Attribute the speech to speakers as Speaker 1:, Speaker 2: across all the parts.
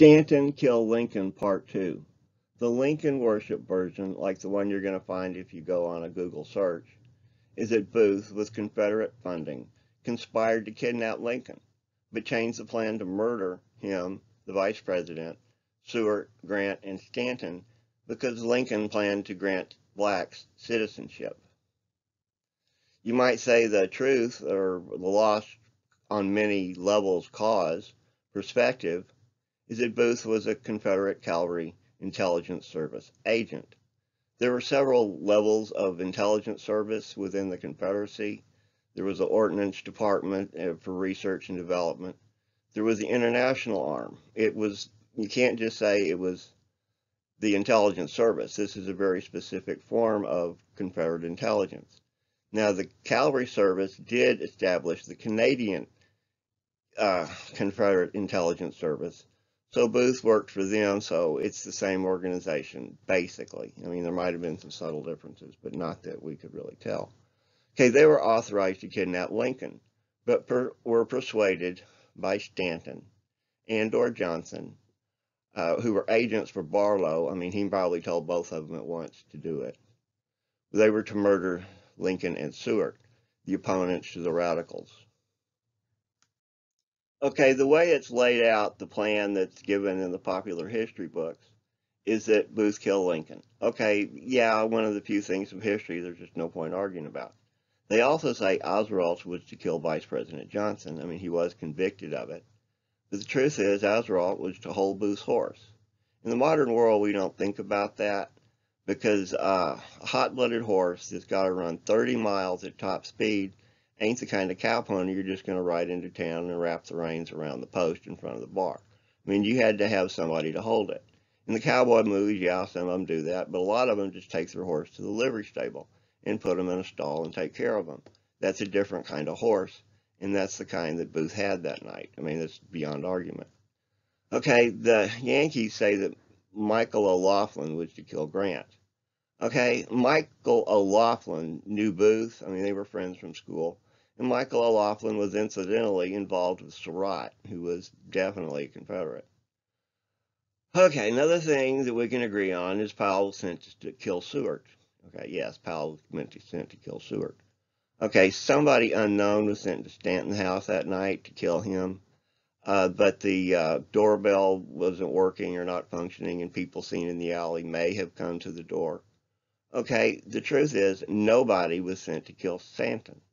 Speaker 1: Stanton Kill Lincoln Part 2. The Lincoln worship version, like the one you're going to find if you go on a Google search, is that Booth, with Confederate funding, conspired to kidnap Lincoln, but changed the plan to murder him, the vice president, Seward, Grant, and Stanton, because Lincoln planned to grant blacks citizenship. You might say the truth, or the lost on many levels cause, perspective, is that Booth was a Confederate Cavalry Intelligence Service agent. There were several levels of intelligence service within the Confederacy. There was the Ordnance Department for Research and Development. There was the international arm. You can't just say it was the intelligence service. This is a very specific form of Confederate intelligence. Now, the Cavalry Service did establish the Canadian Confederate Intelligence Service. So Booth worked for them, so it's the same organization, basically. I mean, there might have been some subtle differences, but not that we could really tell. Okay, they were authorized to kidnap Lincoln, but were persuaded by Stanton and or Johnson, who were agents for Barlow. I mean, he probably told both of them at once to do it. They were to murder Lincoln and Seward, the opponents to the radicals. Okay, the way it's laid out, the plan that's given in the popular history books, is that Booth killed Lincoln. Okay, yeah, one of the few things of history there's just no point arguing about. They also say Oswald was to kill Vice President Johnson. I mean, he was convicted of it. But the truth is, Oswald was to hold Booth's horse. In the modern world, we don't think about that because a hot-blooded horse that's got to run 30 miles at top speed ain't the kind of cow pony you're just going to ride into town and wrap the reins around the post in front of the bar. I mean, you had to have somebody to hold it. In the cowboy movies, yeah, some of them do that, but a lot of them just take their horse to the livery stable and put them in a stall and take care of them. That's a different kind of horse, and that's the kind that Booth had that night. I mean, that's beyond argument. Okay, the Yankees say that Michael O'Laughlin was to kill Grant. Okay, Michael O'Laughlin knew Booth. I mean, they were friends from school. And Michael O'Laughlin was incidentally involved with Surratt, who was definitely a Confederate. Okay, another thing that we can agree on is Powell was sent to kill Seward. Okay, yes, Powell was sent to kill Seward. Okay, somebody unknown was sent to Stanton's house that night to kill him, but the doorbell wasn't working or not functioning, and people seen in the alley may have come to the door. Okay, the truth is nobody was sent to kill Stanton.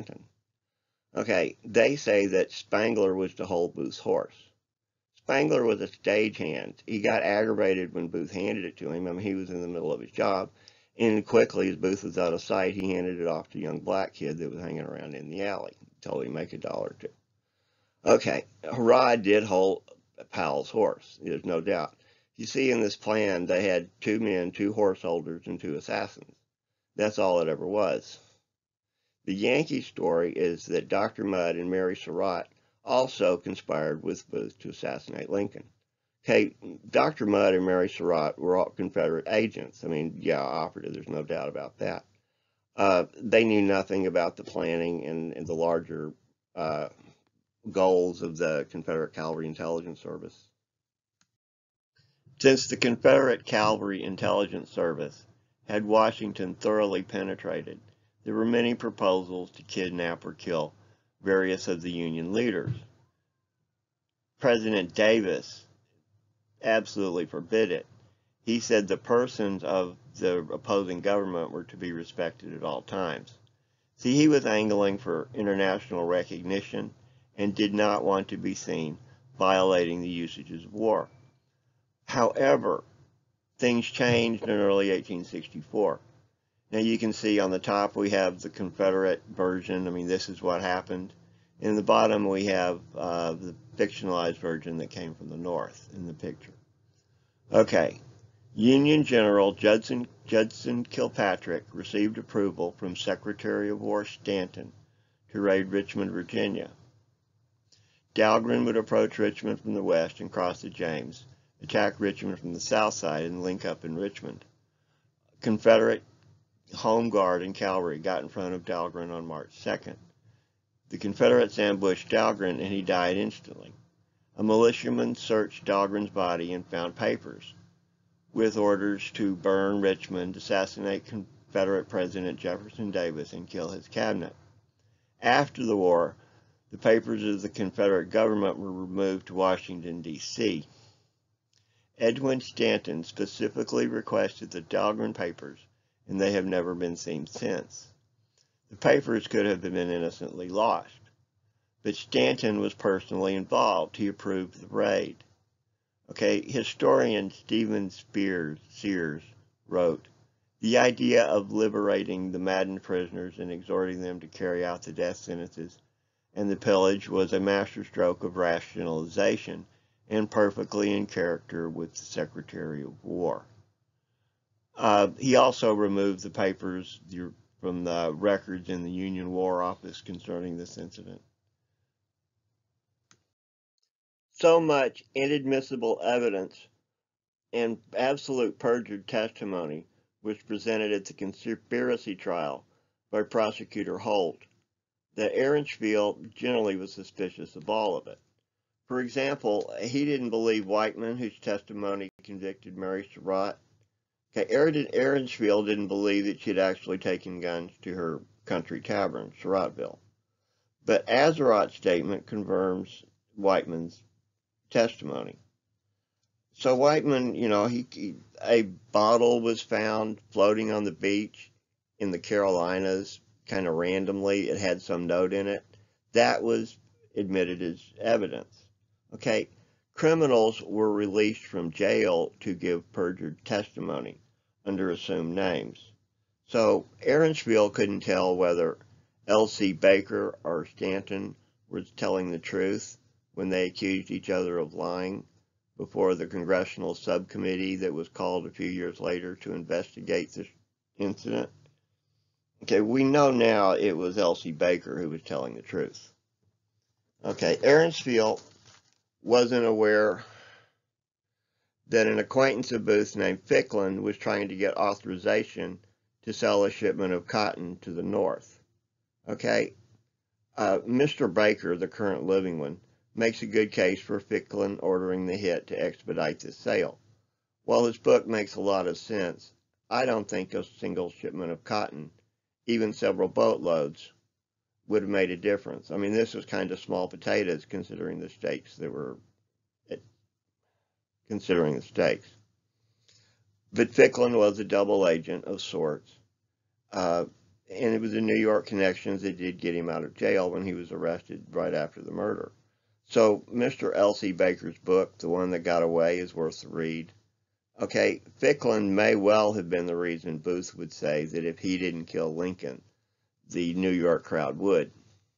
Speaker 1: Okay, they say that Spangler was to hold Booth's horse. Spangler was a stagehand. He got aggravated when Booth handed it to him. I mean, he was in the middle of his job. And quickly, as Booth was out of sight, he handed it off to a young black kid that was hanging around in the alley. Told him to make $1 or $2. Okay, Harrod did hold Powell's horse. There's no doubt. You see, in this plan, they had 2 men, 2 horse holders, and 2 assassins. That's all it ever was. The Yankee story is that Dr. Mudd and Mary Surratt also conspired with Booth to assassinate Lincoln. Okay, Dr. Mudd and Mary Surratt were all Confederate agents. I mean, yeah, operative, there's no doubt about that. They knew nothing about the planning and the larger goals of the Confederate Cavalry Intelligence Service. Since the Confederate Cavalry Intelligence Service had Washington thoroughly penetrated, there were many proposals to kidnap or kill various of the Union leaders. President Davis absolutely forbid it. He said the persons of the opposing government were to be respected at all times. See, he was angling for international recognition and did not want to be seen violating the usages of war. However, things changed in early 1864. Now you can see on the top we have the Confederate version. I mean, this is what happened. In the bottom we have the fictionalized version that came from the North in the picture. Okay, Union General Judson Kilpatrick received approval from Secretary of War Stanton to raid Richmond, Virginia. Dahlgren would approach Richmond from the west and cross the James, attack Richmond from the south side, and link up in Richmond. Confederate Home Guard and cavalry got in front of Dahlgren on March 2nd. The Confederates ambushed Dahlgren and he died instantly. a militiaman searched Dahlgren's body and found papers with orders to burn Richmond, assassinate Confederate President Jefferson Davis, and kill his cabinet. After the war, the papers of the Confederate government were removed to Washington, D.C. Edwin Stanton specifically requested the Dahlgren papers, and they have never been seen since. The papers could have been innocently lost, but Stanton was personally involved. He approved the raid. Historian Stephen Sears wrote, "The idea of liberating the maddened prisoners and exhorting them to carry out the death sentences and the pillage was a masterstroke of rationalization and perfectly in character with the Secretary of War." He also removed the papers from the records in the Union War Office concerning this incident. So much inadmissible evidence and absolute perjured testimony was presented at the conspiracy trial by Prosecutor Holt that Ehrenspiel generally was suspicious of all of it. For example, he didn't believe Whiteman, whose testimony convicted Mary Surratt. Ehrenspiel didn't believe that she had actually taken guns to her country tavern, Surrattville. But Azerott's statement confirms Whiteman's testimony. So Whiteman, a bottle was found floating on the beach in the Carolinas, kind of randomly. It had some note in it. That was admitted as evidence. Criminals were released from jail to give perjured testimony under assumed names. So Ehrenspiel couldn't tell whether L.C. Baker or Stanton was telling the truth when they accused each other of lying before the congressional subcommittee that was called a few years later to investigate this incident. We know now it was L.C. Baker who was telling the truth. Ehrenspiel wasn't aware that an acquaintance of Booth's named Ficklin was trying to get authorization to sell a shipment of cotton to the North. Mr. Baker, the current living one, makes a good case for Ficklin ordering the hit to expedite this sale. While his book makes a lot of sense, I don't think a single shipment of cotton, even several boatloads, would have made a difference. I mean, this was kind of small potatoes considering the stakes that were But Ficklin was a double agent of sorts, and it was the New York connections that did get him out of jail when he was arrested right after the murder. So Mr. L.C. Baker's book, the one that got away, is worth the read. Ficklin may well have been the reason Booth would say that if he didn't kill Lincoln, the New York crowd would.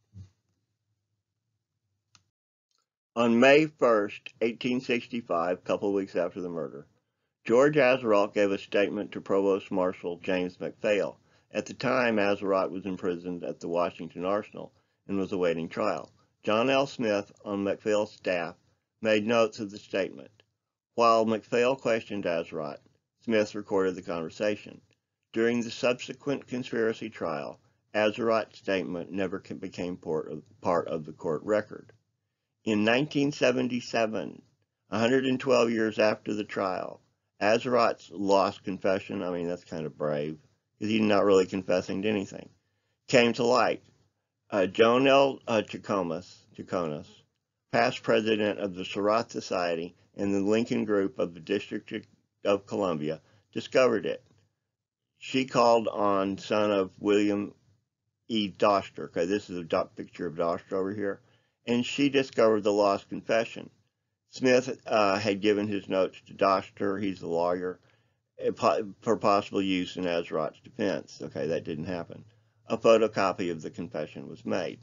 Speaker 1: On May 1st, 1865, a couple of weeks after the murder, George Azerodt gave a statement to Provost Marshal James McPhail. At the time, Azerodt was imprisoned at the Washington Arsenal and was awaiting trial. John L. Smith, on McPhail's staff, made notes of the statement. While McPhail questioned Azerodt, Smith recorded the conversation. During the subsequent conspiracy trial, Azerot's statement never became part of the court record. In 1977, 112 years after the trial, Azerot's lost confession, I mean, that's kind of brave, because he's not really confessing to anything, came to light. Joan L. Chaconas, past president of the Surratt Society and the Lincoln Group of the District of Columbia, discovered it. She called on son of William E. Doster. This is a picture of Doster over here. And she discovered the lost confession. Smith had given his notes to Doster, he's the lawyer, for possible use in Azerot's defense. That didn't happen. A photocopy of the confession was made.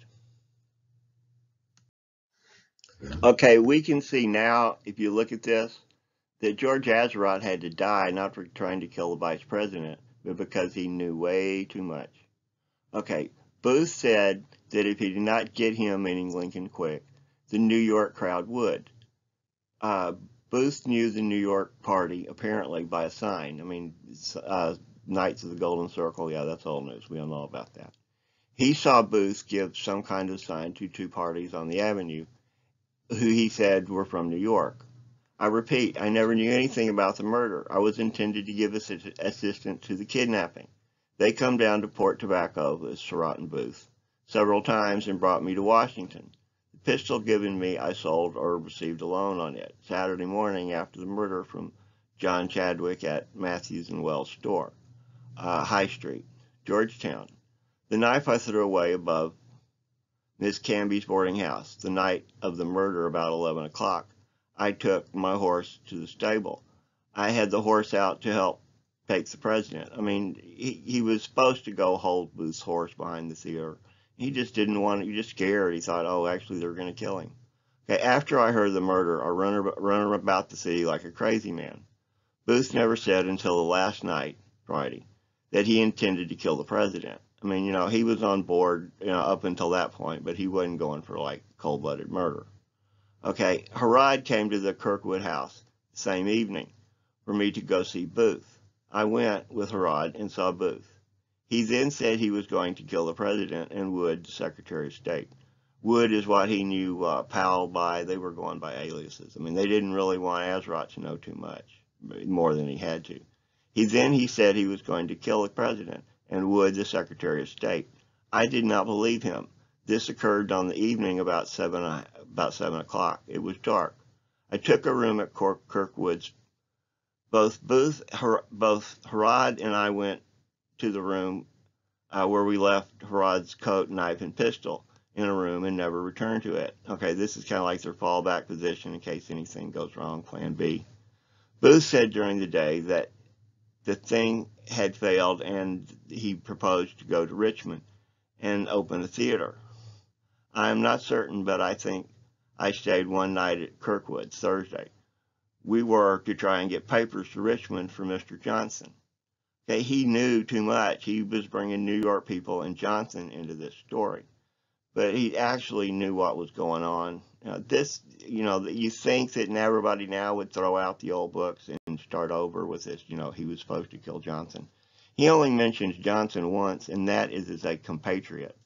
Speaker 1: We can see now, if you look at this, that George Azerodt had to die not for trying to kill the vice president, but because he knew way too much. Booth said that if he did not get him, meaning Lincoln, quick, the New York crowd would. Booth knew the New York party, apparently, by a sign. I mean, Knights of the Golden Circle, yeah, that's old news. We all know about that. He saw Booth give some kind of sign to two parties on the avenue who he said were from New York. I repeat, I never knew anything about the murder. I was intended to give assistance to the kidnapping. They come down to Port Tobacco with Surratt and Booth several times and brought me to Washington. The pistol given me I sold or received a loan on it Saturday morning after the murder from John Chadwick at Matthews and Wells store, High Street, Georgetown. The knife I threw away above Miss Canby's boarding house. The night of the murder, about 11 o'clock, I took my horse to the stable. I had the horse out to help take the president. I mean, he was supposed to go hold Booth's horse behind the theater. He just didn't want it. He was just scared. He thought, oh, actually, they're going to kill him. Okay, after I heard the murder, I run about the city like a crazy man. Booth never said until the last night, Friday, that he intended to kill the president. I mean, he was on board, up until that point, but he wasn't going for, like, cold-blooded murder. Okay, Harrod came to the Kirkwood house the same evening for me to go see Booth. I went with Harrod and saw Booth. He then said he was going to kill the president and Wood, the Secretary of State. Wood is what he knew Powell by. They were going by aliases. I mean, they didn't really want Azrot to know too much, more than he had to. He said he was going to kill the president and Wood, the Secretary of State. I did not believe him. This occurred on the evening about 7 o'clock. It was dark. I took a room at Kirkwood's. Both Harrod and I went to the room where we left Harrod's coat, knife, and pistol in a room and never returned to it. Okay, this is kind of like their fallback position in case anything goes wrong, plan B. Booth said during the day that the thing had failed and he proposed to go to Richmond and open a theater. I am not certain, but I think I stayed one night at Kirkwood's Thursday. We were to try and get papers to Richmond for Mr. Johnson. Okay, he knew too much. He was bringing New York people and Johnson into this story. But he actually knew what was going on. You think that everybody now would throw out the old books and start over with this, he was supposed to kill Johnson. He only mentions Johnson once, and that is as a compatriot.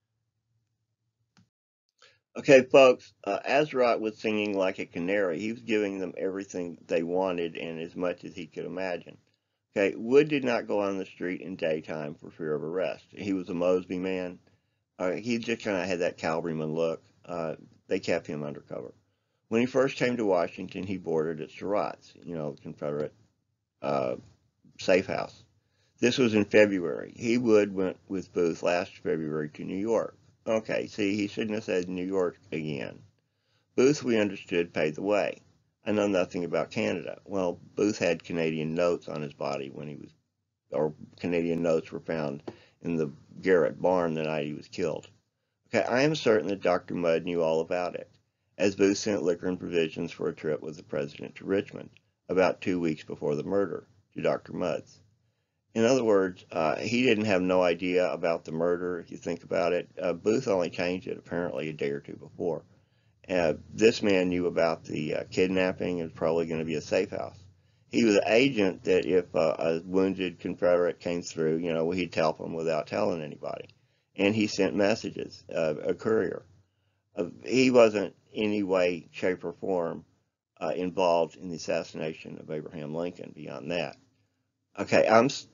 Speaker 1: Okay, folks, Azrot was singing like a canary. He was giving them everything they wanted and as much as he could imagine. Okay, Wood did not go on the street in daytime for fear of arrest. He was a Mosby man. He just kind of had that cavalryman look. They kept him undercover. When he first came to Washington, he boarded at Surratt's, Confederate safe house. This was in February. Wood went with Booth last February to New York. Okay, see, he shouldn't have said New York again. Booth, we understood, paid the way. I know nothing about Canada. Well, Booth had Canadian notes on his body or Canadian notes were found in the Garrett barn the night he was killed. Okay, I am certain that Dr. Mudd knew all about it, as Booth sent liquor and provisions for a trip with the president to Richmond about 2 weeks before the murder to Dr. Mudd's. In other words, he didn't have no idea about the murder, if you think about it. Booth only changed it apparently a day or two before. This man knew about the kidnapping and was probably going to be a safe house. He was an agent that if a wounded Confederate came through, he'd help him without telling anybody. And he sent messages, a courier. He wasn't in any way, shape, or form involved in the assassination of Abraham Lincoln beyond that. Okay,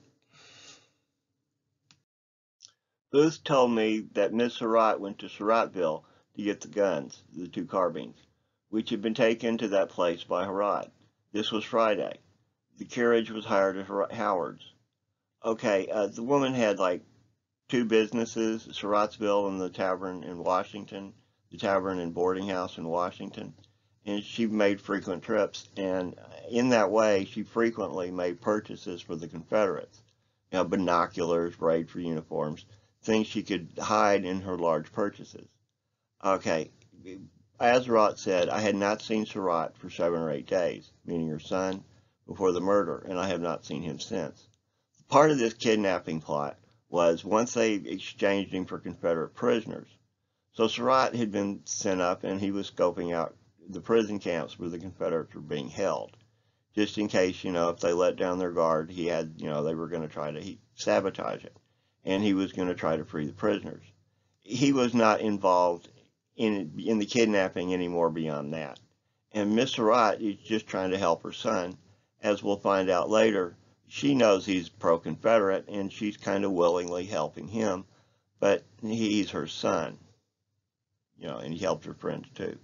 Speaker 1: Booth told me that Miss Surratt went to Surrattville to get the guns, the 2 carbines, which had been taken to that place by Harrod. This was Friday. The carriage was hired at Howard's. Okay, the woman had like 2 businesses, Surrattsville and the tavern in Washington, the tavern and boarding house in Washington, and she made frequent trips, and in that way, she frequently made purchases for the Confederates, binoculars, braid for uniforms, things she could hide in her large purchases. Okay, Azrot said, I had not seen Surratt for 7 or 8 days, meaning her son, before the murder, and I have not seen him since. Part of this kidnapping plot was once they exchanged him for Confederate prisoners. So Surratt had been sent up and he was scoping out the prison camps where the Confederates were being held. Just in case, if they let down their guard, he had, they were going to try to sabotage it. And he was going to try to free the prisoners. He was not involved in the kidnapping anymore beyond that. And Miss Surratt is just trying to help her son. As we'll find out later, she knows he's pro-Confederate, and she's kind of willingly helping him, but he's her son, and he helped her friends too.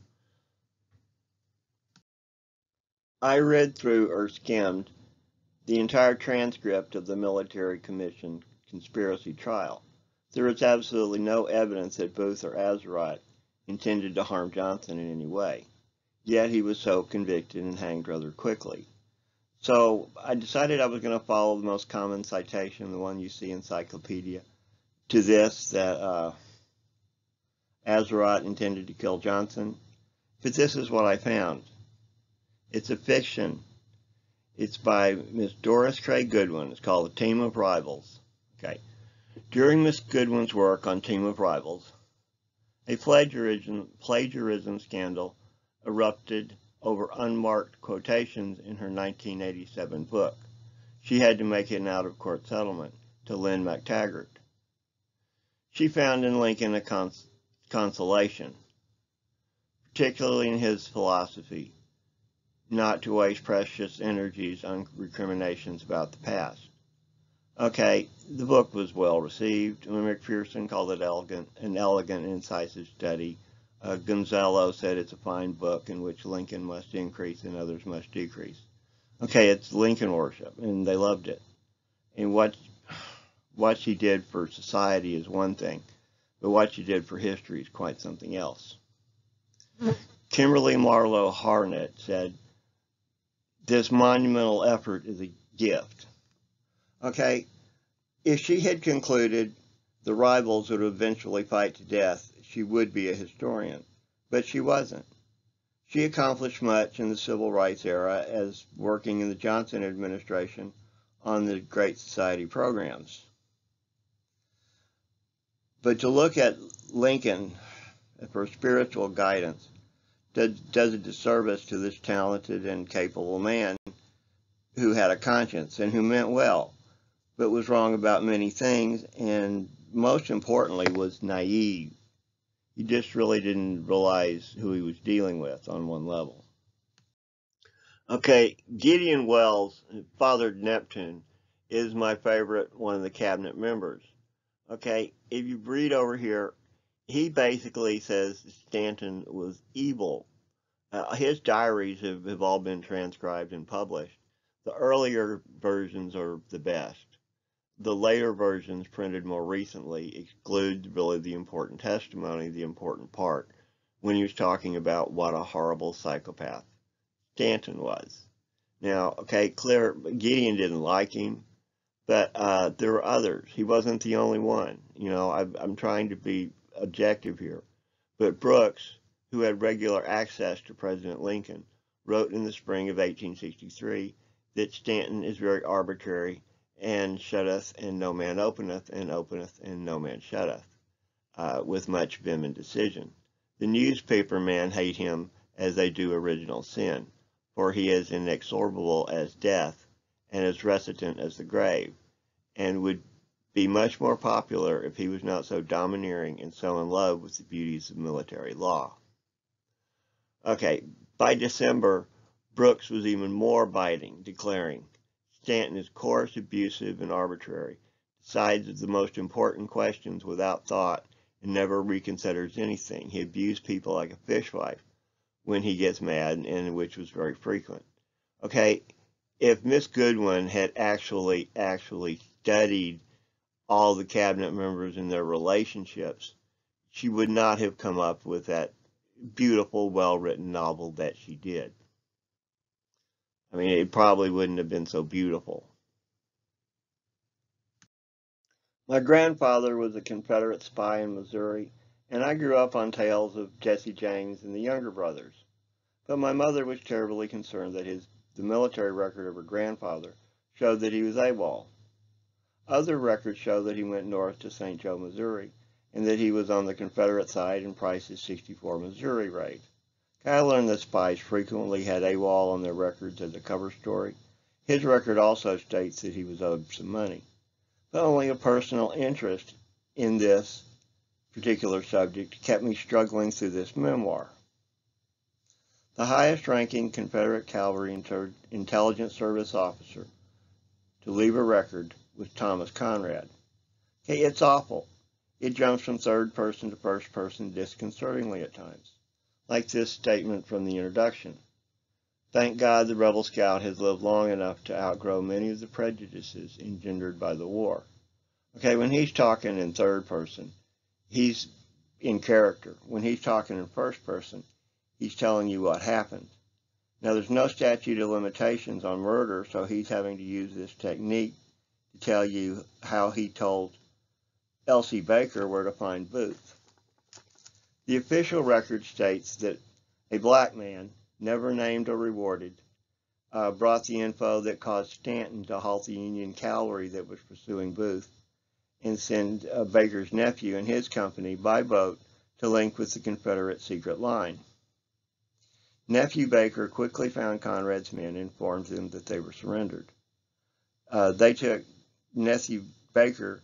Speaker 1: I read through or skimmed the entire transcript of the Military Commission conspiracy trial. There is absolutely no evidence that Booth or Azerot intended to harm Johnson in any way. Yet he was so convicted and hanged rather quickly. So I decided I was going to follow the most common citation, the one you see in Encyclopedia, to this, that Azerot intended to kill Johnson. But this is what I found. It's a fiction. It's by Miss Doris Craig Goodwin. It's called A Team of Rivals. Okay. During Miss Goodwin's work on Team of Rivals, a plagiarism scandal erupted over unmarked quotations in her 1987 book. She had to make an out-of-court settlement to Lynn McTaggart. She found in Lincoln a consolation, particularly in his philosophy, not to waste precious energies on recriminations about the past. Okay, the book was well received. McPherson called it an elegant and incisive study. Gonzalo said it's a fine book in which Lincoln must increase and others must decrease. Okay, it's Lincoln worship, and they loved it. And what she did for society is one thing, but what she did for history is quite something else. Kimberly Marlowe Harnett said, "This monumental effort is a gift." Okay, if she had concluded the rivals would eventually fight to death, she would be a historian, but she wasn't. She accomplished much in the civil rights era as working in the Johnson administration on the Great Society programs. But to look at Lincoln for spiritual guidance does a disservice to this talented and capable man who had a conscience and who meant well, but was wrong about many things, and most importantly was naive. He just really didn't realize who he was dealing with on one level. Okay, Gideon Welles, Father Neptune, is my favorite one of the cabinet members. Okay, if you read over here, he basically says Stanton was evil. His diaries have all been transcribed and published. The earlier versions are the best. The later versions, printed more recently, exclude really the important testimony, the important part, when he was talking about what a horrible psychopath Stanton was. Now, okay, clear, Gideon didn't like him, but there were others. He wasn't the only one. I'm trying to be objective here. But Brooks, who had regular access to President Lincoln, wrote in the spring of 1863 that Stanton is very arbitrary, and shutteth, and no man openeth, and openeth, and no man shutteth, with much vim and decision. The newspaper men hate him as they do original sin, for he is inexorable as death, and as reticent as the grave, and would be much more popular if he was not so domineering and so in love with the beauties of military law. Okay, by December, Brooks was even more biting, declaring, Stanton is coarse, abusive, and arbitrary, decides the most important questions without thought, and never reconsiders anything. He abused people like a fishwife when he gets mad, and which was very frequent. Okay, if Miss Goodwin had actually studied all the cabinet members and their relationships, she would not have come up with that beautiful, well-written novel that she did. I mean, it probably wouldn't have been so beautiful. My grandfather was a Confederate spy in Missouri, and I grew up on tales of Jesse James and the Younger Brothers. But my mother was terribly concerned that the military record of her grandfather showed that he was AWOL. Other records show that he went north to St. Joe, Missouri, and that he was on the Confederate side in Price's '64 Missouri raid. I learned that spies frequently had AWOL on their records as a cover story. His record also states that he was owed some money. But only a personal interest in this particular subject kept me struggling through this memoir. The highest-ranking Confederate Cavalry Intelligence Service officer to leave a record was Thomas Conrad. Okay, it's awful. It jumps from third person to first person disconcertingly at times, like this statement from the introduction. Thank God the Rebel Scout has lived long enough to outgrow many of the prejudices engendered by the war. Okay, when he's talking in third person, he's in character. When he's talking in first person, he's telling you what happened. Now, there's no statute of limitations on murder, so he's having to use this technique to tell you how he told Elsie Baker where to find Booth. The official record states that a black man, never named or rewarded, brought the info that caused Stanton to halt the Union cavalry that was pursuing Booth and send Baker's nephew and his company by boat to link with the Confederate secret line. Nephew Baker quickly found Conrad's men and informed them that they were surrendered. They took nephew Baker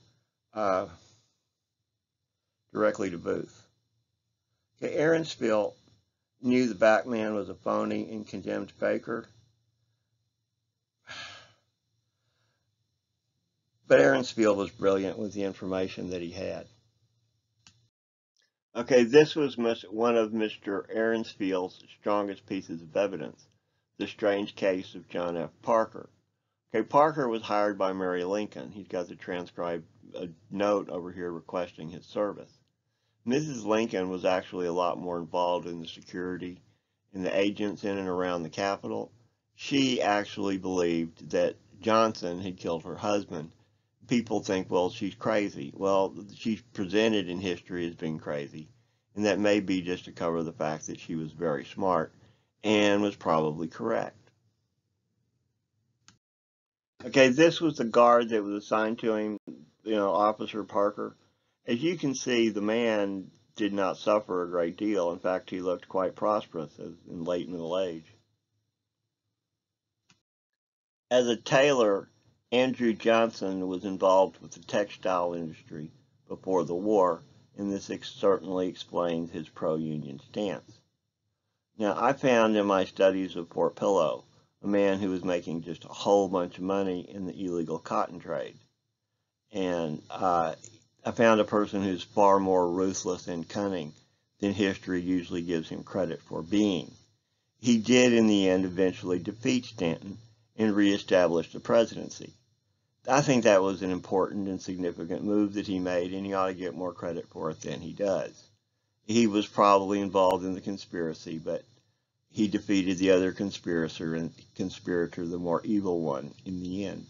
Speaker 1: directly to Booth. Okay, Aaron Spill knew the back man was a phony and condemned Baker. But Aaron Spill was brilliant with the information that he had. Okay, this was one of Mr. Aaron Spill's strongest pieces of evidence, the strange case of John F. Parker. Okay, Parker was hired by Mary Lincoln. He's got the transcribed note over here requesting his service. Mrs. Lincoln was actually a lot more involved in the security and the agents in and around the Capitol. She actually believed that Johnson had killed her husband. People think, well, she's crazy. Well, she's presented in history as being crazy, and that may be just to cover the fact that she was very smart and was probably correct. Okay, this was the guard that was assigned to him, Officer Parker. As you can see, the man did not suffer a great deal. In fact, he looked quite prosperous in late middle age. As a tailor, Andrew Johnson was involved with the textile industry before the war, and this certainly explains his pro-union stance. Now, I found in my studies of Fort Pillow a man who was making just a whole bunch of money in the illegal cotton trade. And I found a person who's far more ruthless and cunning than history usually gives him credit for being. He did, in the end, eventually defeat Stanton and reestablish the presidency. I think that was an important and significant move that he made, and he ought to get more credit for it than he does. He was probably involved in the conspiracy, but he defeated the other conspirator, the more evil one, in the end.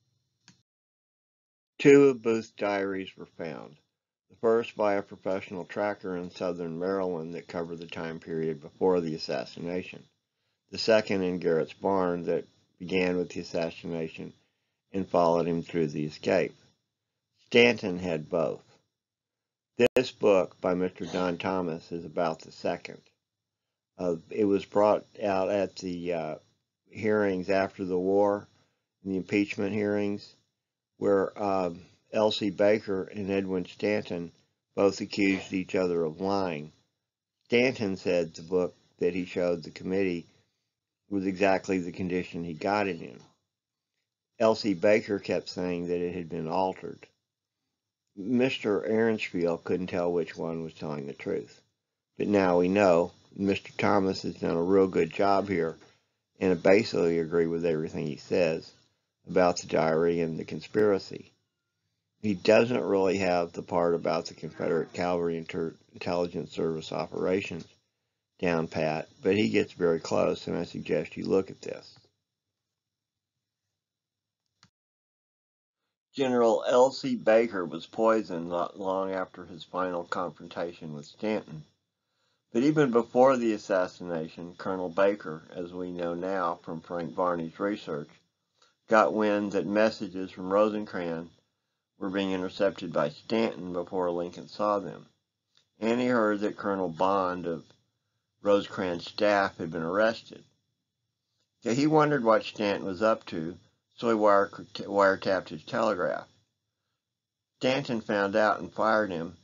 Speaker 1: 2 of Booth's diaries were found. The first by a professional tracker in southern Maryland that covered the time period before the assassination. The second in Garrett's barn that began with the assassination and followed him through the escape. Stanton had both. This book by Mr. Don Thomas is about the second. It was brought out at the hearings after the war, the impeachment hearings, where Elsie Baker and Edwin Stanton both accused each other of lying. Stanton said the book that he showed the committee was exactly the condition he got it in. Elsie Baker kept saying that it had been altered. Mr. Ehrenspiel couldn't tell which one was telling the truth. But now we know Mr. Thomas has done a real good job here, and I basically agree with everything he says about the diary and the conspiracy. He doesn't really have the part about the Confederate Cavalry Intelligence Service operations down pat, but he gets very close, and I suggest you look at this. General L.C. Baker was poisoned not long after his final confrontation with Stanton. But even before the assassination, Colonel Baker, as we know now from Frank Varney's research, got wind that messages from Rosecrans were being intercepted by Stanton before Lincoln saw them. And he heard that Colonel Bond of Rosecrans' staff had been arrested. So he wondered what Stanton was up to, so he wiretapped his telegraph. Stanton found out and fired him,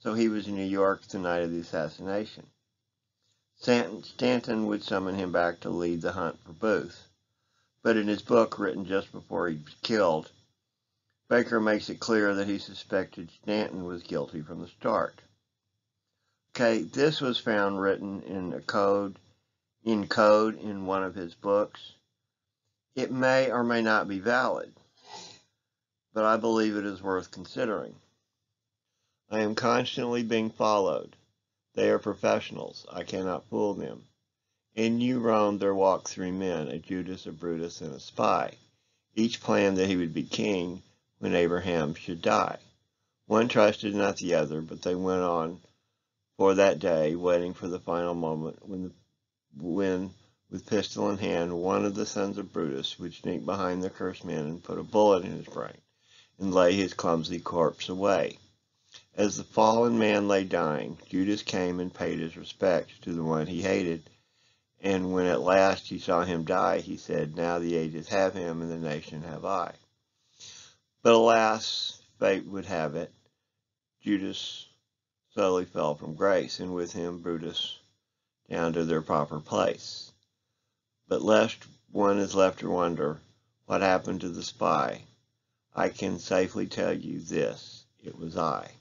Speaker 1: So he was in New York the night of the assassination. Stanton would summon him back to lead the hunt for Booth. But in his book, written just before he was killed, Baker makes it clear that he suspected Stanton was guilty from the start. Okay, this was found written in code in one of his books. It may or may not be valid, but I believe it is worth considering. I am constantly being followed. They are professionals. I cannot fool them. In New Rome there walked 3 men, a Judas, a Brutus, and a spy. Each planned that he would be king when Abraham should die. One trusted not the other, but they went on for that day, waiting for the final moment when with pistol in hand, one of the sons of Brutus would sneak behind the cursed man and put a bullet in his brain and lay his clumsy corpse away. As the fallen man lay dying, Judas came and paid his respects to the one he hated, and when at last he saw him die, he said, "Now the ages have him, and the nation have I." But alas, fate would have it, Judas slowly fell from grace, and with him Brutus down to their proper place. But lest one is left to wonder what happened to the spy, I can safely tell you this: it was I.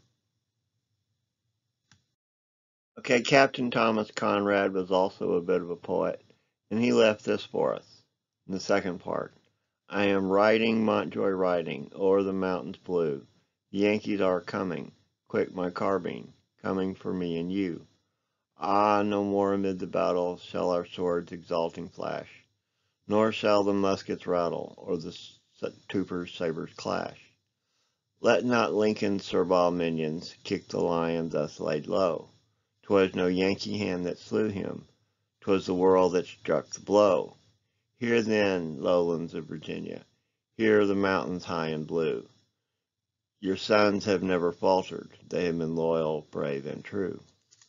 Speaker 1: Okay, Captain Thomas Conrad was also a bit of a poet, and he left this for us in the second part. I am riding, Montjoy riding, o'er the mountains blue. The Yankees are coming, quick my carbine, coming for me and you. Ah, no more amid the battle shall our swords exulting flash, nor shall the muskets rattle, or the troopers' sabers clash. Let not Lincoln's servile minions kick the lion thus laid low. 'Twas no Yankee hand that slew him, 'twas the world that struck the blow. Hear then, lowlands of Virginia, hear the mountains high and blue. Your sons have never faltered, they have been loyal, brave, and true.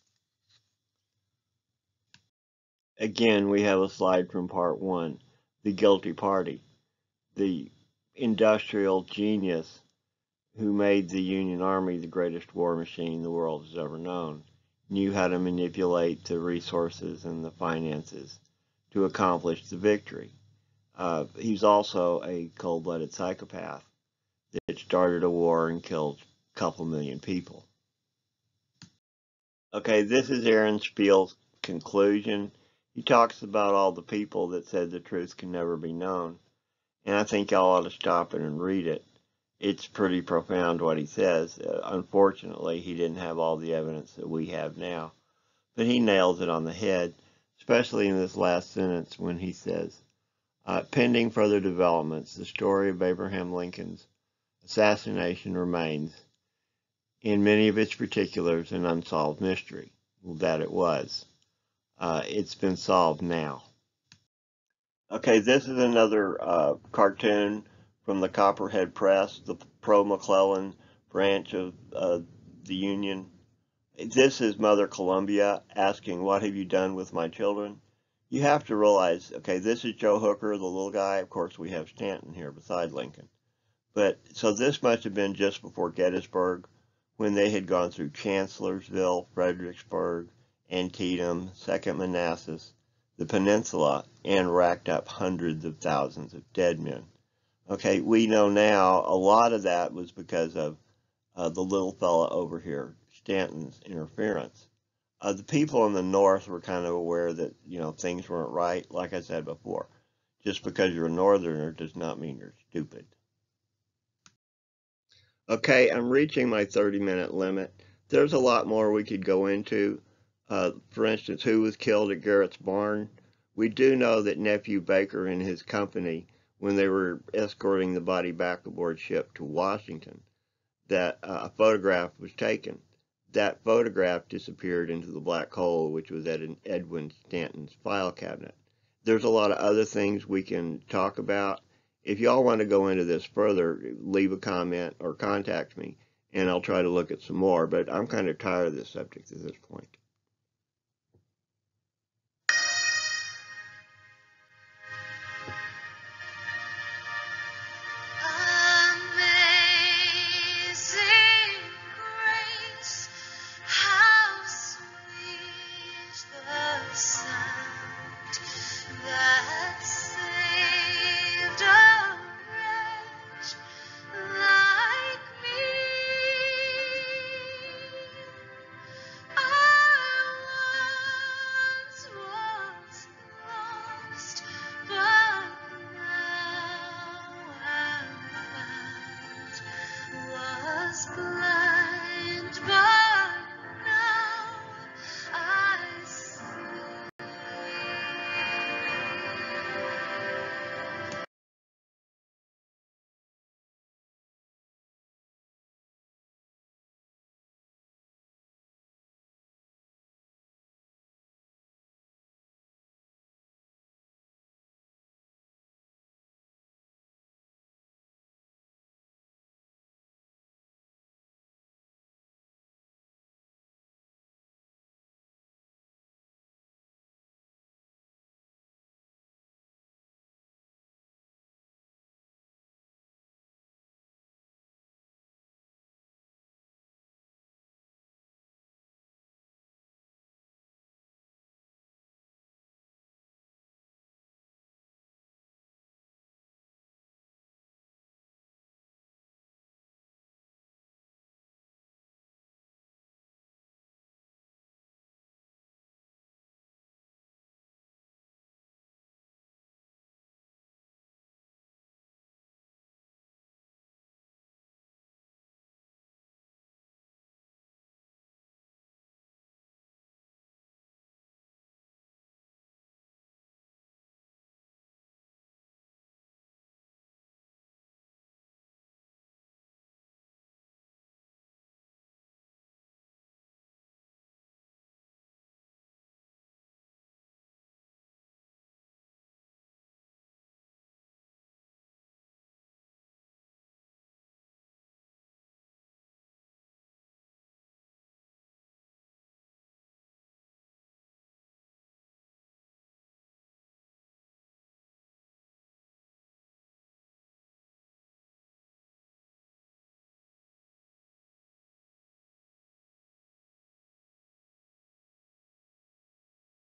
Speaker 1: Again, we have a slide from part 1, the guilty party. The industrial genius who made the Union Army the greatest war machine the world has ever known, knew how to manipulate the resources and the finances to accomplish the victory. He's also a cold-blooded psychopath that started a war and killed a couple million people. Okay, this is Aaron Spiel's conclusion. He talks about all the people that said the truth can never be known, and I think y'all ought to stop it and read it. It's pretty profound what he says. Unfortunately, he didn't have all the evidence that we have now, but he nails it on the head, especially in this last sentence when he says, pending further developments, the story of Abraham Lincoln's assassination remains, in many of its particulars, an unsolved mystery. Well, that it was. It's been solved now. Okay, this is another cartoon from the Copperhead Press, the pro-McClellan branch of the Union. This is Mother Columbia asking, "What have you done with my children?" You have to realize, okay, this is Joe Hooker, the little guy. Of course, we have Stanton here beside Lincoln. But so this must have been just before Gettysburg, when they had gone through Chancellorsville, Fredericksburg, Antietam, Second Manassas, the Peninsula, and racked up hundreds of thousands of dead men. Okay, we know now a lot of that was because of the little fella over here, Stanton's interference. The people in the North were kind of aware that, things weren't right. Like I said before, just because you're a Northerner does not mean you're stupid. Okay, I'm reaching my 30-minute limit. There's a lot more we could go into. For instance, who was killed at Garrett's barn? We do know that Nephew Baker and his company, when they were escorting the body back aboard ship to Washington, that a photograph was taken. That photograph disappeared into the black hole, which was at Edwin Stanton's file cabinet. There's a lot of other things we can talk about. If y'all want to go into this further, leave a comment or contact me, and I'll try to look at some more, but I'm kind of tired of this subject at this point.